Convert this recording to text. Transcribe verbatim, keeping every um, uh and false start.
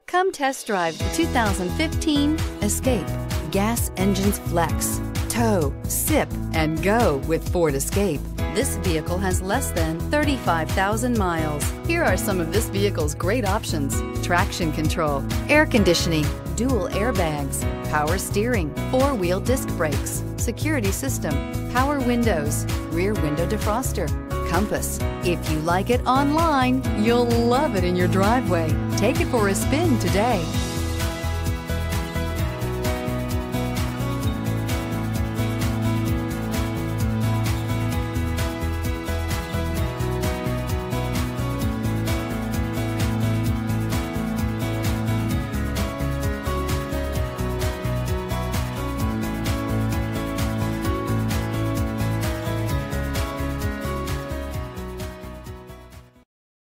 Come test drive the two thousand fifteen Escape. Gas engines flex, tow, sip, and go with Ford Escape. This vehicle has less than thirty-five thousand miles. Here are some of this vehicle's great options: traction control, air conditioning, dual airbags, power steering, four-wheel disc brakes, security system, power windows, rear window defroster, compass. If you like it online, you'll love it in your driveway. Take it for a spin today.